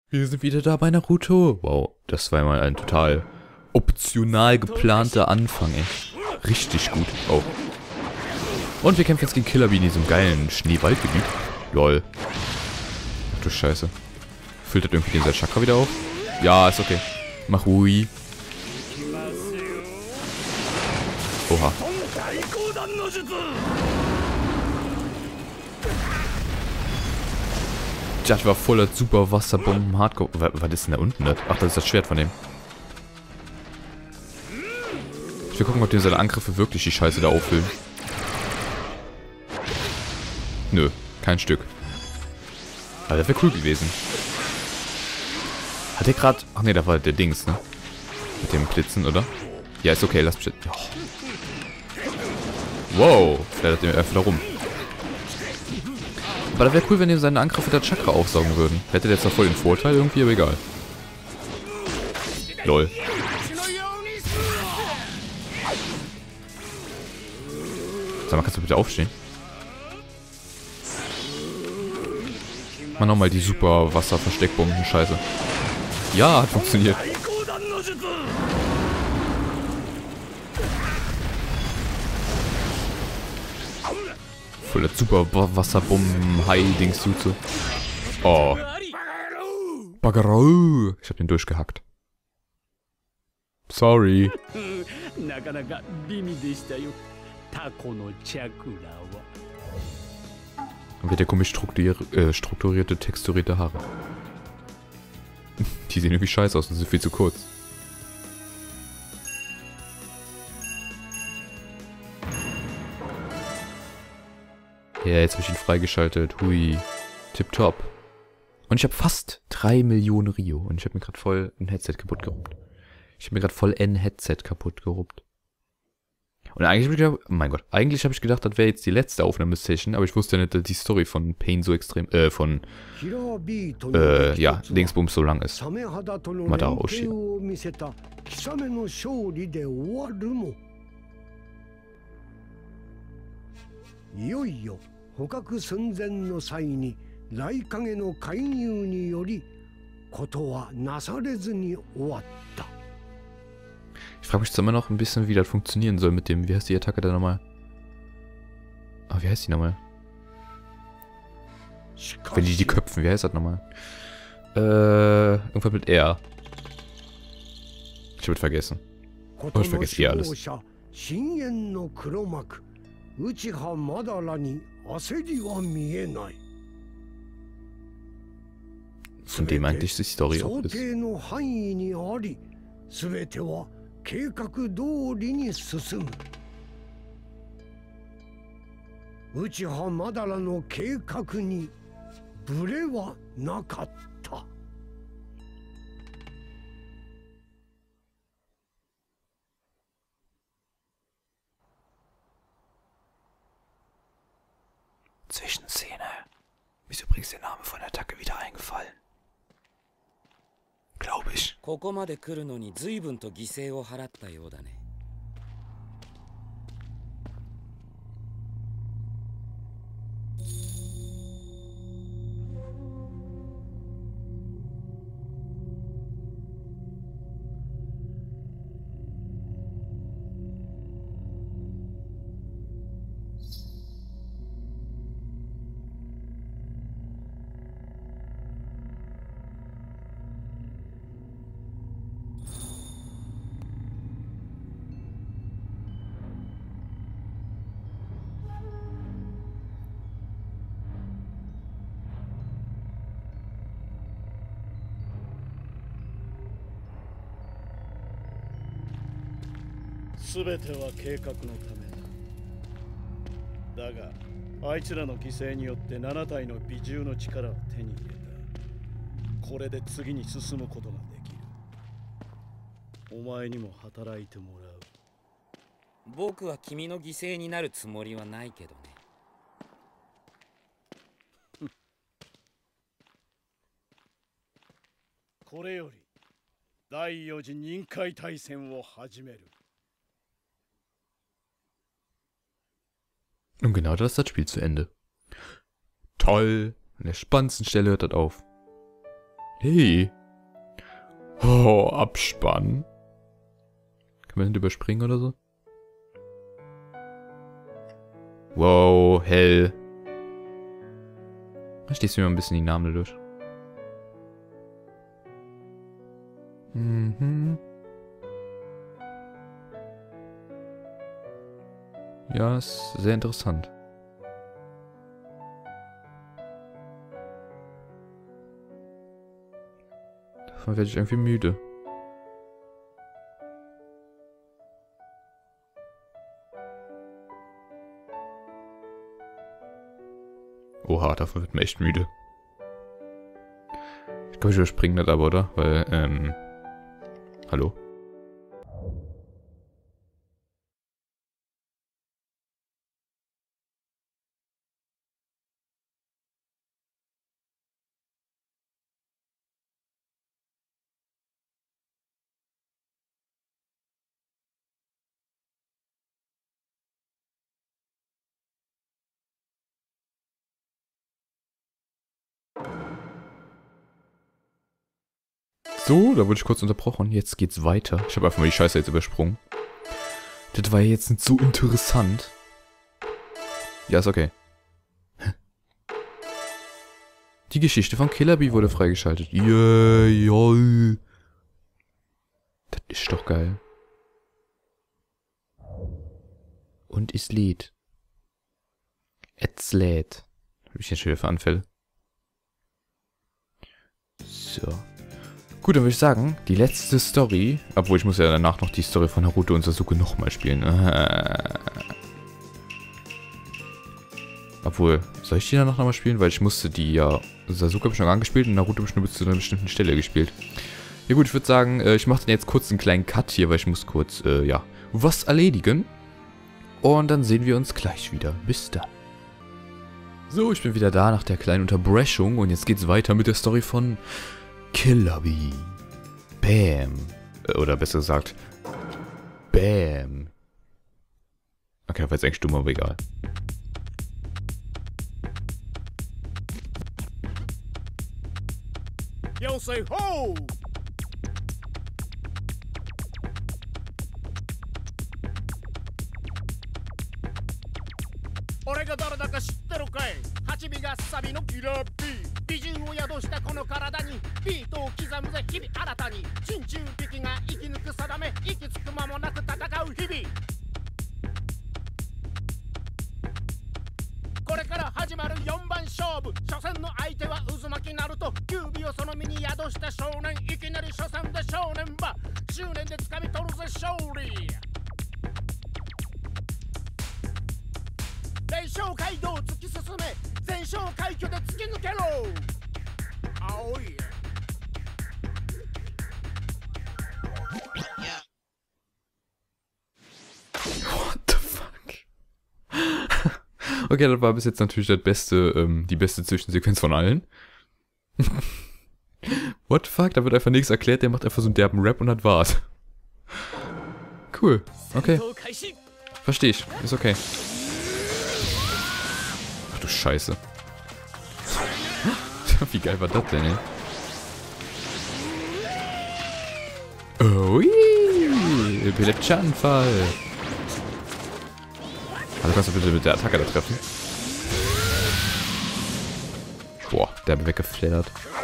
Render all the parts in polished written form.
Wir sind wieder da bei Naruto. Wow, das war mal ein total optional geplanter Anfang, ey. Richtig gut. Oh. Und wir kämpfen jetzt gegen Killer Bee in diesem geilen Schneewaldgebiet. Lol. Ach du Scheiße. Füllt das irgendwie den Chakra wieder auf? Ja, ist okay. Mach ruhig. Oha. Das war voller super Wasserbomben Hardcore. Was ist denn da unten? Ach, das ist das Schwert von dem. Ich will gucken, ob dem seine Angriffe wirklich die Scheiße da auffüllen. Nö, kein Stück. Aber das wäre cool gewesen. Hat der gerade... Ach ne, da war der Dings, ne? Mit dem Blitzen, oder? Ja, ist okay, lass mich... Oh. Wow, flattert der einfach da rum. Aber das wäre cool, wenn ihm seine Angriffe der Chakra aufsaugen würden. Hätte der jetzt noch voll den Vorteil irgendwie, aber egal. Lol. Sag mal, kannst du bitte aufstehen? Mach nochmal die super Wasser-Versteckbomben-Scheiße. Ja, hat funktioniert. Voll der super Wasserbomben-High-Dings-Jutsu. Oh. Bagarau. Ich hab den durchgehackt. Sorry. Und wird der komisch strukturierte, texturierte Haare. Die sehen irgendwie scheiße aus und sind viel zu kurz. Ja, jetzt habe ich ihn freigeschaltet. Hui. Tipptopp. Und ich habe fast 3 Millionen Rio. Und ich habe mir gerade voll ein Headset kaputt geruppt. Und eigentlich habe ich gedacht, oh mein Gott, eigentlich habe ich gedacht, das wäre jetzt die letzte Aufnahmesession, aber ich wusste ja nicht, dass die Story von Pain so extrem, ja, Dingsbums so lang ist. Madaraoshi. Ich frage mich jetzt immer noch ein bisschen, wie das funktionieren soll mit dem, wie heißt die Attacke da nochmal? Ah, wie heißt die nochmal? Wenn die köpfen, wie heißt das nochmal? Irgendwas mit R. Ich hab es vergessen. Oh, ich vergesse hier alles. Von dem eigentlich die Story auch ist. 計画通りに進む。内葉マダラの計画にブレはなかった。 Zwischenszene. Mir ist übrigens der Name von der Attacke wieder eingefallen. Glaube ich. ここまで来るのに随分と犠牲を払ったようだね。 すべては計画のためだ。だが、あいつらの犠牲によって7体の美獣の力を手に入れた。これで次に進むことができる。お前にも働いてもらう。 僕は君の犠牲になるつもりはないけどね。 これより第4次任界大戦を始める。 Und genau das ist das Spiel zu Ende. Toll! An der spannendsten Stelle hört das auf. Hey. Oh, Abspann. Kann man das überspringen oder so? Wow, hell. Da stehst du mir mal ein bisschen die Namen durch. Mhm. Ja, ist sehr interessant. Davon werde ich irgendwie müde. Oha, davon wird mir echt müde. Ich glaube, ich überspringe das aber, oder? Weil, hallo? So, da wurde ich kurz unterbrochen. Jetzt geht's weiter. Ich habe einfach mal die Scheiße jetzt übersprungen. Das war jetzt nicht so interessant. Ja, ist okay. Die Geschichte von Killer Bee wurde freigeschaltet. Yeah. Das ist doch geil. Und es lädt. Es lädt. Hab ich jetzt schon wieder für Anfälle. So. Gut, dann würde ich sagen, die letzte Story, obwohl ich muss ja danach noch die Story von Naruto und Sasuke nochmal spielen. Obwohl, soll ich die dann nochmal spielen? Weil ich musste die ja, Sasuke habe ich noch angespielt und Naruto habe ich nur bis zu einer bestimmten Stelle gespielt. Ja gut, ich würde sagen, ich mache dann jetzt kurz einen kleinen Cut hier, weil ich muss kurz, ja, was erledigen. Und dann sehen wir uns gleich wieder. Bis dann. So, ich bin wieder da nach der kleinen Unterbrechung und jetzt geht's weiter mit der Story von Killer Bee. Bam. Oder besser gesagt, Bam. Okay, war jetzt eigentlich dumm, aber egal. Yo, say ho!俺が誰だか知ってるかい？八尾がサビのキラービー。美人を宿したこの体にビートを刻むぜ日々新たに。珍獣敵が生き抜く定め、息つく間もなく戦う日々。これから始まる4番勝負。初戦の相手は渦巻きナルト。九尾をその身に宿した少年。いきなり初戦で少年は執念で掴み取るぜ勝利。連勝街道を突き進め、全勝快挙で突き抜けろ。青い。 What the fuck? Okay, das war bis jetzt natürlich das beste, die beste Zwischensequenz von allen. What the fuck? Da wird einfach nichts erklärt, der macht einfach so einen derben Rap und das war's. Cool. Okay. Verstehe ich. Ist okay. Ach du Scheiße. Wie geil war das denn, ey? Oh, epileptischer Anfall. Also kannst du bitte mit der Attacke da treffen? Boah, der hat weggeflattert.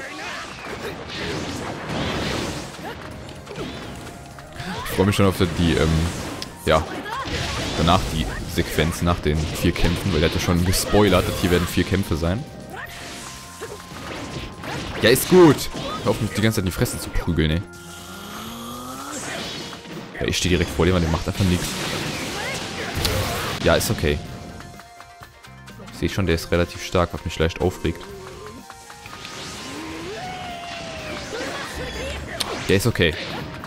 Ich freue mich schon auf die, ja, danach die Sequenz nach den 4 Kämpfen, weil der hat ja schon gespoilert, dass hier werden 4 Kämpfe sein. Ja, ist gut. Hör auf, mich die ganze Zeit in die Fresse zu prügeln, ey. Ja, ich stehe direkt vor dem und der macht einfach nichts. Ja, ist okay. Ich sehe schon, der ist relativ stark, was mich leicht aufregt. Der ist okay.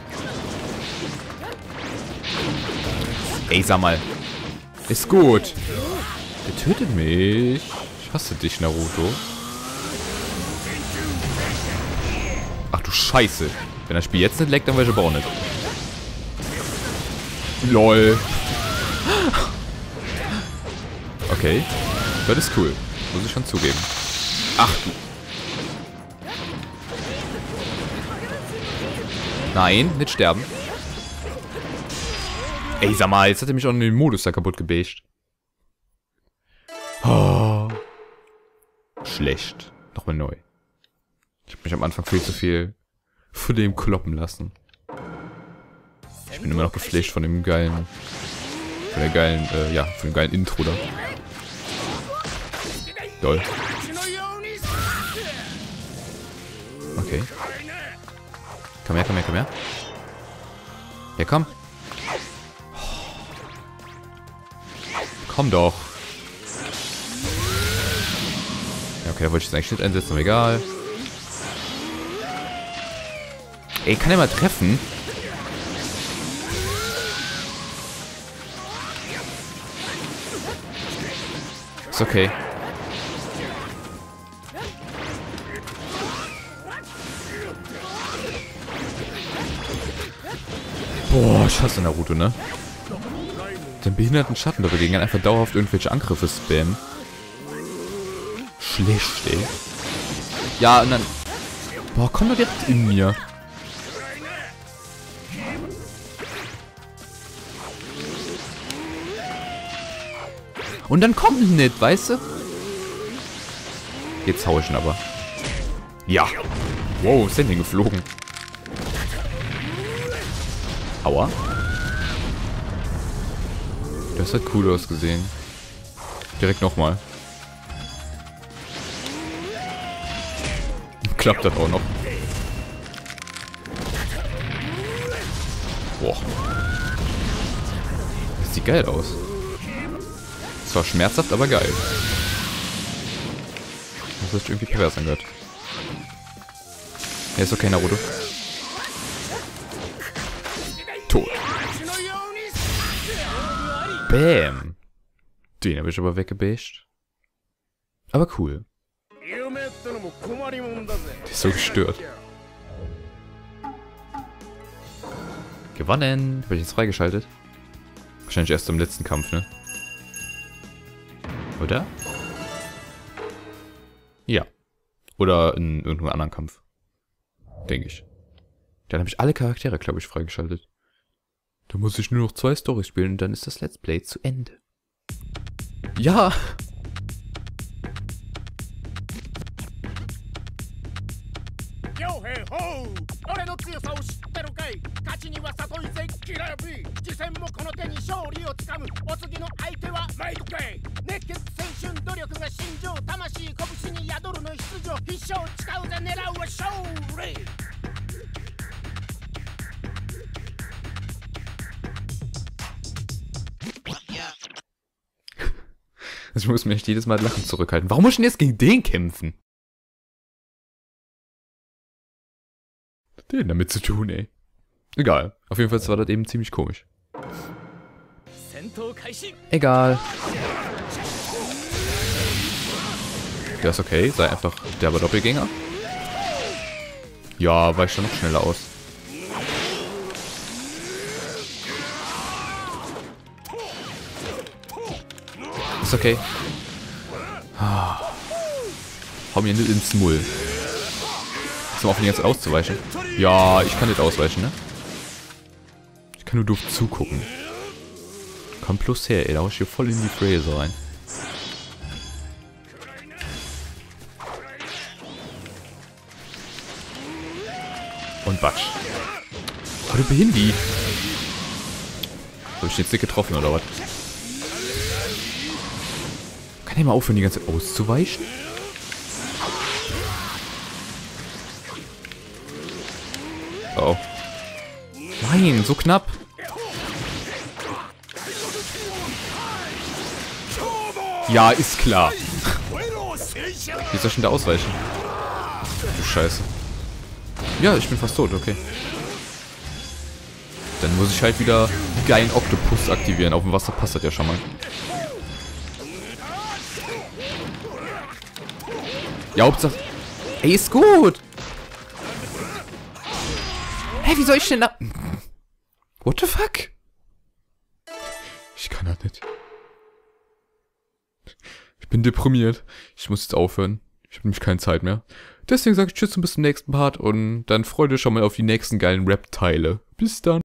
Ey, sag mal. Ist gut. Der tötet mich. Ich hasse dich, Naruto. Ach du Scheiße. Wenn das Spiel jetzt nicht leckt, dann weiß ich aber auch nicht. LOL. Okay. Das ist cool. Muss ich schon zugeben. Ach du. Nein, nicht sterben. Ey, sag mal, jetzt hat er mich auch in den Modus da kaputt gebasht. Oh. Schlecht. Nochmal neu. Ich hab mich am Anfang viel zu viel von dem kloppen lassen. Ich bin immer noch geflasht von dem geilen... von dem geilen Intro da. Lol. Okay. Komm her, komm her, komm her. Ja, komm. Komm doch. Ja, okay, da wollte ich jetzt eigentlich nicht einsetzen, aber egal. Ey, kann er mal treffen? Ist okay. Boah, ich hasse Naruto, ne? Den behinderten Schatten da dagegen einfach dauerhaft irgendwelche Angriffe spammen. Schlecht, ey. Ja, und dann... Boah, komm doch direkt in mir. Und dann kommt nicht, weißt du? Jetzt hau ich ihn aber. Ja. Wow, ist denn denn geflogen? Aua. Das hat cool ausgesehen. Direkt nochmal. Klappt das auch noch. Boah. Das sieht geil aus. Zwar schmerzhaft, aber geil. Das ist irgendwie pervers angehört. Ja, ist okay, Naruto. Tot. Bam. Den habe ich aber weggebasht. Aber cool. Der ist so gestört. Gewonnen. Habe ich jetzt freigeschaltet? Wahrscheinlich erst im letzten Kampf, ne? Oder? Ja. Oder in irgendeinem anderen Kampf. Denke ich. Dann habe ich alle Charaktere, glaube ich, freigeschaltet. Da muss ich nur noch 2 Storys spielen und dann ist das Let's Play zu Ende. Ja! Also ich muss mich echt jedes Mal lachen zurückhalten. Warum muss ich denn jetzt gegen den kämpfen? Den damit zu tun, ey. Egal. Auf jeden Fall war das eben ziemlich komisch. Egal. Der ist okay. Sei einfach derber Doppelgänger. Ja, weicht schon noch schneller aus. Ist okay. Hau mir nicht ins Mull. Ist mal auf ihn jetzt auszuweichen. Ja, ich kann nicht ausweichen, ne? Ich kann nur doof zugucken. Komm plus her, ey. Da hau ich hier voll in die Fräse rein. Und batsch. Oh, du Behindi. Hab ich den jetzt nicht getroffen, oder was? Kann der mal aufhören, die ganze Zeit auszuweichen? Oh. Nein, so knapp. Ja, ist klar. Wie soll ich denn da ausweichen? Du Scheiße. Ja, ich bin fast tot, okay. Dann muss ich halt wieder einen geilen Oktopus aktivieren. Auf dem Wasser passt das ja schon mal. Ja, Hauptsache... Ey, ist gut! Hä, wie soll ich denn da... What the fuck? Ich kann das nicht. Ich bin deprimiert. Ich muss jetzt aufhören. Ich habe nämlich keine Zeit mehr. Deswegen sage ich tschüss und bis zum nächsten Part und dann freut euch schon mal auf die nächsten geilen Rap-Teile. Bis dann.